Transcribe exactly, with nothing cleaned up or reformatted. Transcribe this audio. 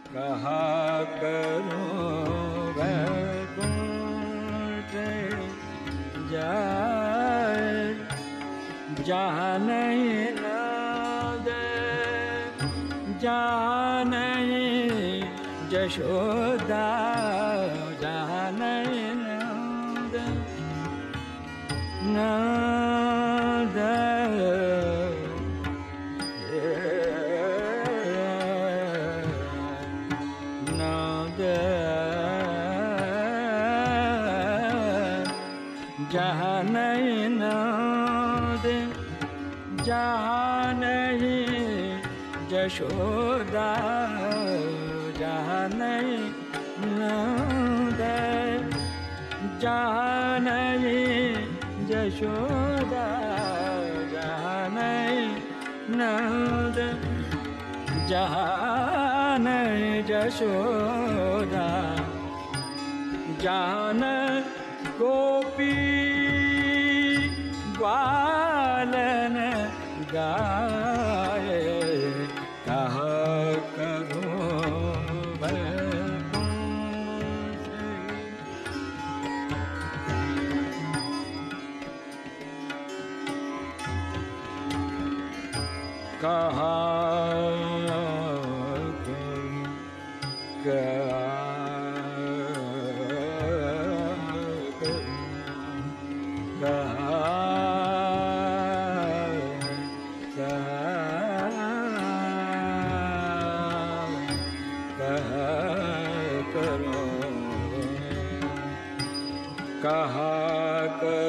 कहा करूं वैकुंठ जाए, जहाँ नहीं नाद, जहाँ नहीं यशोदा, जहाँ नहीं नाद नाद नाद, जहाँ नहीं नाद, जहाँ नहीं यशोदा, जहाँ नहीं नाद, जहाँ नहीं यशोदा, जहाँ नहीं नाद, जहाँ नहीं यशोदा, जहाँ न गोपी ग्वालन गाए, कहा करूं वैकुंठ, कहा कहा कर